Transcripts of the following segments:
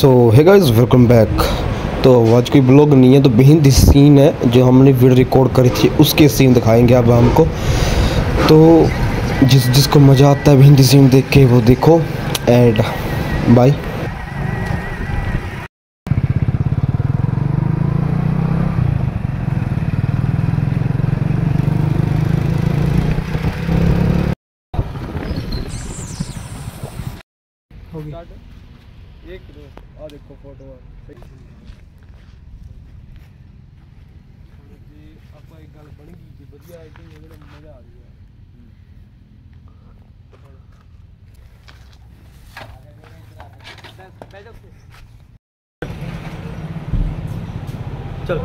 सो hey guys welcome back. तो आज कोई ब्लॉग नहीं है, तो बेहिंदी सीन है जो हमने वीडियो रिकॉर्ड करी थी, उसके सीन दिखाएंगे अब हमको। तो जिसको मज़ा आता है बेहिंदी सीन देख के वो देखो एंड बाय। एक आ देखो फोटो ਆਪਾਂ ਇੱਕ ਗੱਲ ਬਣ ਗਈ ਜੀ ਵਧੀਆ ਐਕਟਿੰਗ ਹੋ ਗਈ, ਮਜ਼ਾ ਆ ਗਿਆ। चल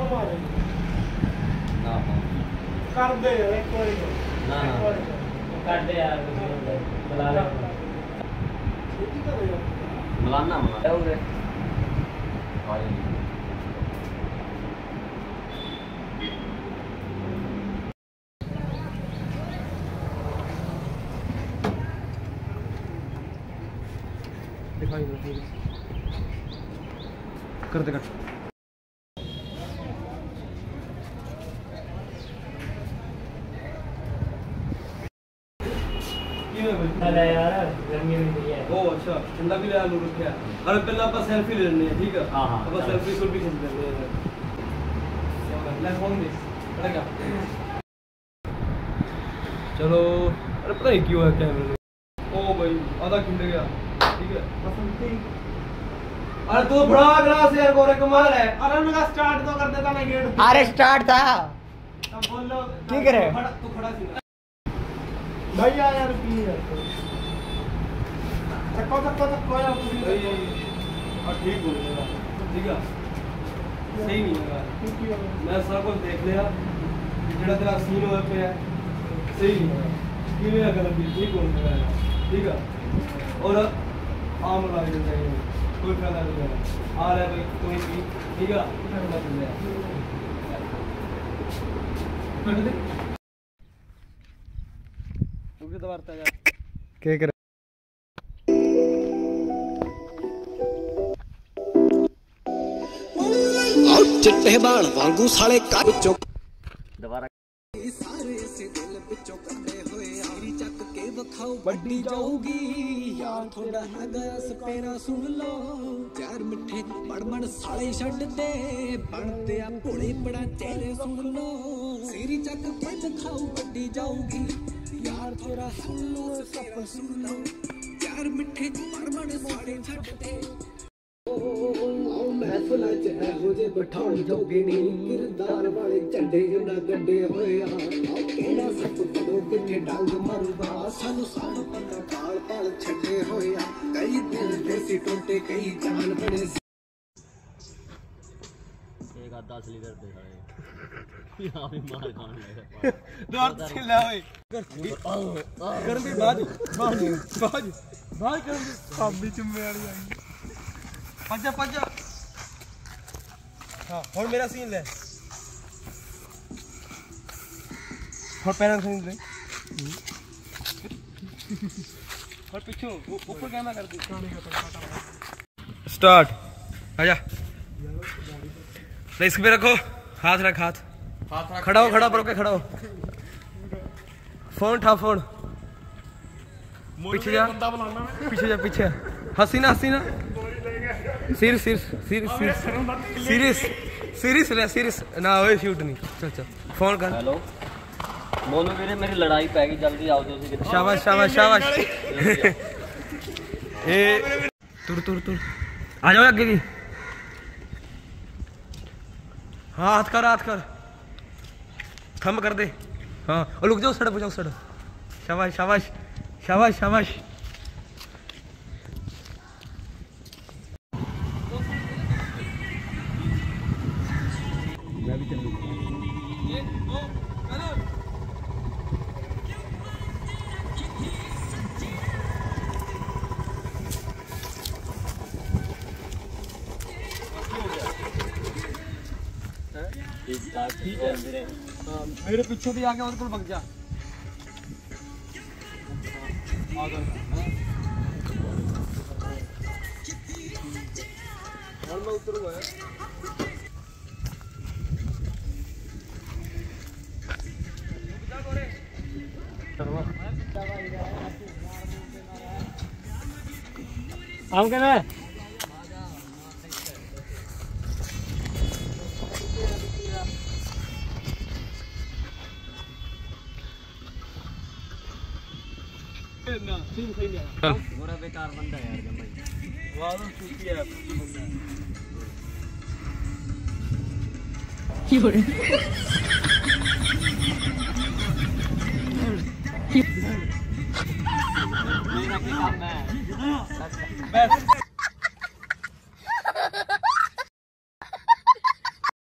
ना कर दे एक बार ना कर दे यार, बुला ले बुलाना बुला हो रे दिखाई दे कर दे कर अरे यार गर्मी में भी है। ओ अच्छा ठंडा भी ले आलू रखा। अरे पहले आप सेल्फी ले लेने हैं, ठीक है? हां हां अब सेल्फी भी खींच लेते हैं। ले फोन दे पड़ेगा। चलो अरे पता नहीं क्यों है कैमरे में। ओ भाई आधा खिंड गया, ठीक है? बसंती अरे तू बड़ा ग्लास यार गोरे कमाल है। अरे उनका स्टार्ट तो कर देता ना गेट। अरे स्टार्ट था तब बोल लो ठीक है। तू खड़ा सी भाई यार पी यार चक्को यार भाई। और ठीक बोलेगा, ठीक है? सही नहीं होगा। मैं सब कुछ देख लिया, जेड़ा तेरा सीन होए पे है सही नहीं होगा। कि मेरा गलत भी ठीक बोलेगा, ठीक है? और आम लगा देना चाहिए, कोई फायदा नहीं है। आ रहा है भाई कोई भी, ठीक है? मत ले क्या कर चिट्टे बाल वांगू साले का विचों दोबारा सारे से दिल विचों कटे होए आरी चक के वखाओ बड़ी जाऊगी यार थोड़ा हैगा सपेरा सुन लो चार मिठे बड़मण साले छड़ दे बनते आ भोले बड़ा चेहरे सुन लो सीरी चक के वखाओ बड़ी जाऊगी यार थोड़ा सुन लो सपेरा सुन लो चार मिठे बड़मण साले छड़ दे महफिल हो जे बिठाउण जोगे नी किरदार वाले झंडे ना गड्डे होए आ केड़ा सप कदों किथे डंग मरुगा सानू सब पता पाल पाल छड्डे होए आ कई दिल देसी टोटे कई जान बने एक आधा 10 लीटर दे रहा यहां भी मार खान लगा दर्द से ले ओए कर भी बाज कर भी साबी चुम्मे वाली आई पजा हाँ। और मेरा सीन ले और पैर सीन ले और पीछे ऊपर कैमरा कर दे। स्टार्ट आजा ले इसके पे रखो, हाथ रख, हाथ खड़ा हो, खड़ा पर के खड़ा हो, फोन उठा, फोन पीछे जा, पीछे जा, पीछे हंसी ना सीरियस ना होए शूट नहीं। चल फोन कर। हेलो मोनू वीरे मेरी लड़ाई पै गई, जल्दी आओ तुसी। शाबाश ए तुर आ जाओ आगे की। हाँ हाथ कर थंब कर दे। हाँ और रुक जाओ, सड़क बजाओ, सड़क। शाबाश मैं भी चलूँ। ठीक है मेरे पीछे भी आके उनको भग जा। मैं उतरूंगा हम कहना है पूरा बेकार बंदा है यार भाई वाह चूती है बंदा मेरा क्या काम है बस